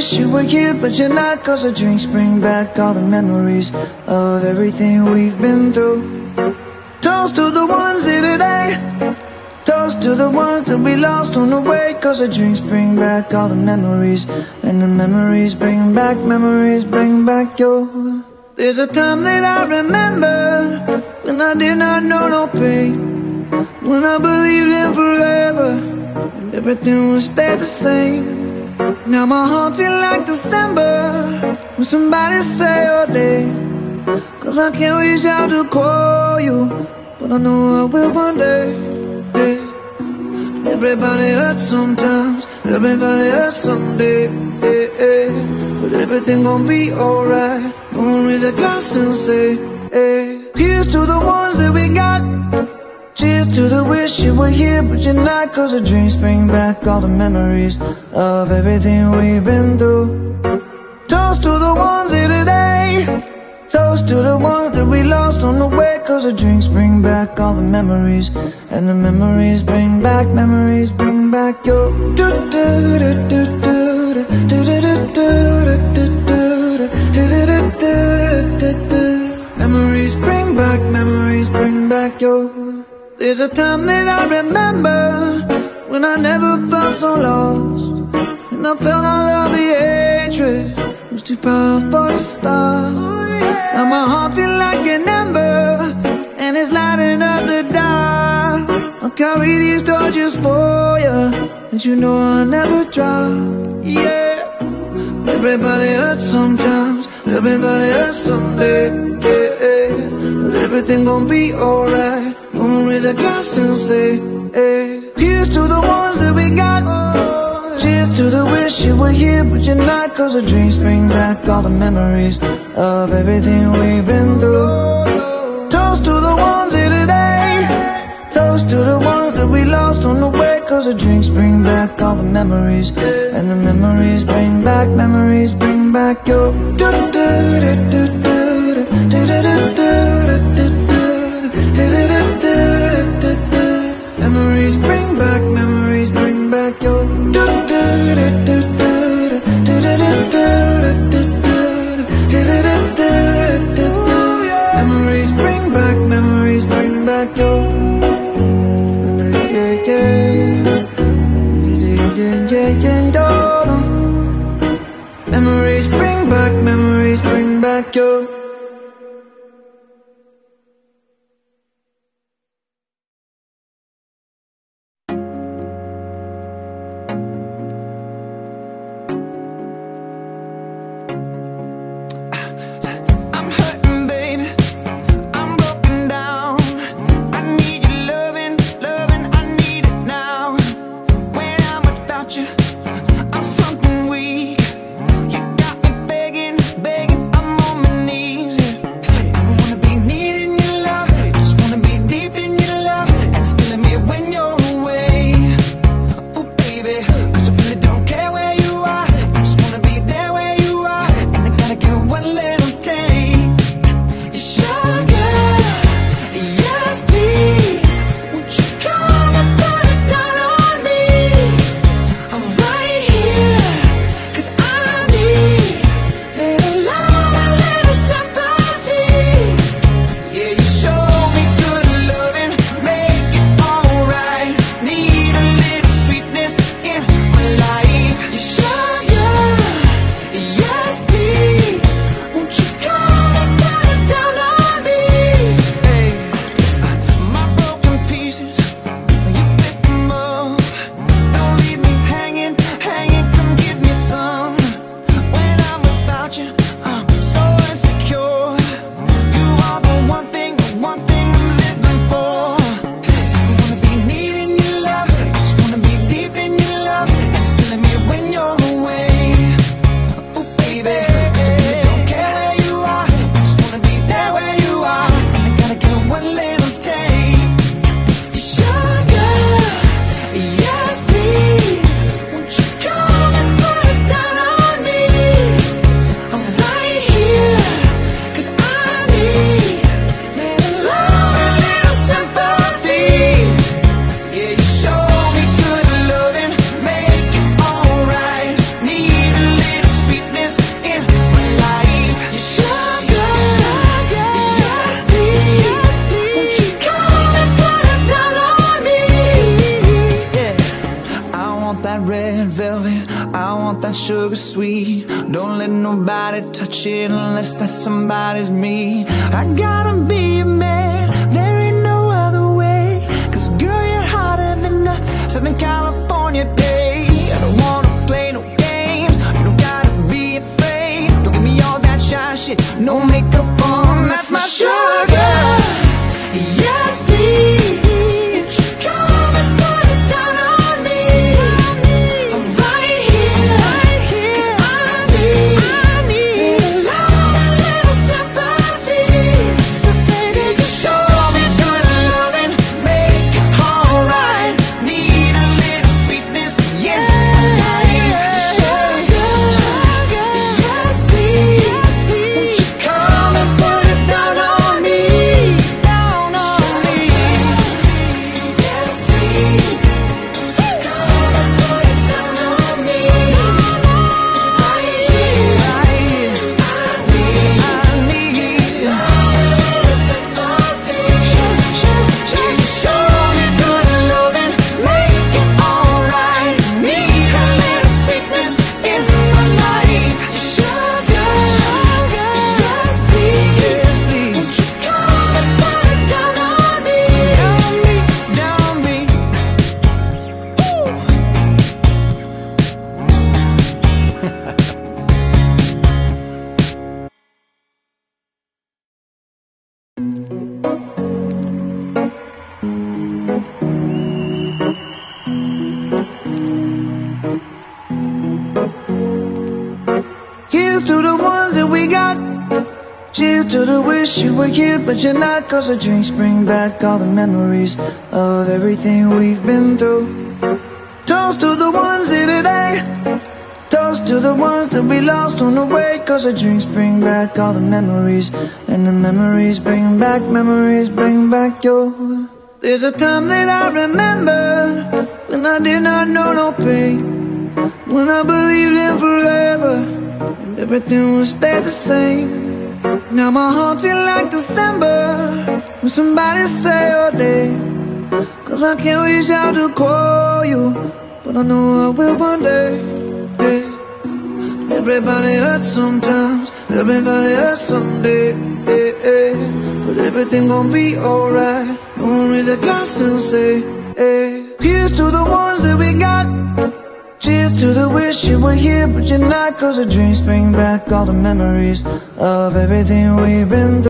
wish you were here, but you're not. Cause the drinks bring back all the memories of everything we've been through. Toast to the ones here today. Toast to the ones that we lost on the way. Cause the drinks bring back all the memories, and the memories bring back your. There's a time that I remember when I did not know no pain, when I believed in forever and everything would stay the same. Now my heart feel like December when somebody say your name. Cause I can't reach out to call you, but I know I will one day. Everybody hurts sometimes, everybody hurts someday. But everything gon' be alright. Gonna raise a glass and say, here's to the ones that we got. Cheers to the wish you were here, but you're not. Cause the drinks bring back all the memories of everything we've been through. Toast to the ones here today. Toast to the ones that we lost on the way. Cause the drinks bring back all the memories, and the memories bring back your. Memories bring back your. There's a time that I remember when I never felt so lost, and I felt all of the hatred was too powerful to stop. Now my heart feel like an ember, and it's lighting up the dark. I'll carry these torches for you, and you know I'll never drop. Yeah. Everybody hurts sometimes, everybody hurts someday. But everything gon' be alright. Gonna raise a glass and say, here's to the ones that we got. Cheers to the wish you were here, but you're not. Cause the drinks bring back all the memories of everything we've been through. Toast to the ones here today. Toast to the ones that we lost on the way. Cause the drinks bring back all the memories, and the memories bring back your. Memories bring back your. Memories bring back your. Memories bring back your. I'm something weak. You got me begging, I'm on my knees. that sugar sweet. Don't let nobody touch it unless that somebody's me. I gotta be a man, there ain't no other way. Cause girl, you're hotter than a Southern California day. I don't wanna play no games, you don't gotta be afraid. Don't give me all that shy shit, no makeup on, that's my sugar. Yes, please. Come and put it down on me. I'm right here, 'cause I need a love and a little sympathy. So baby, just show me good loving, make it alright. Need a little sweetness, yeah, my life. Sugar, yes please. Won't you come and put it down on me? Down on me. Yes please. Come and put it down on me. Right here, right here. I need love and a little sympathy. Show me good loving, make it alright. Need a little sweetness in my life. Sugar, yes please. Won't you come and put it down on me? Down on me, here's to the ones that we got. Cheers to the wish you were here but you're not. Cause the drinks bring back all the memories of everything we've been through. Toast to the ones here today. Toast to the ones that we lost on the way. Cause the drinks bring back all the memories. And the memories bring back your. There's a time that I remember when I did not know no pain. When I believed in forever and everything would stay the same. Now my heart feel like December when somebody say your name. Cause I can't reach out to call you, but I know I will one day. Yeah. Everybody hurts sometimes, everybody hurts someday. Yeah, yeah. But everything gon' be alright. Gonna raise a glass and say, hey. Here's to the ones that we got. Cheers to the wish you were here but you're not. Cause the drinks bring back all the memories of everything we've been through.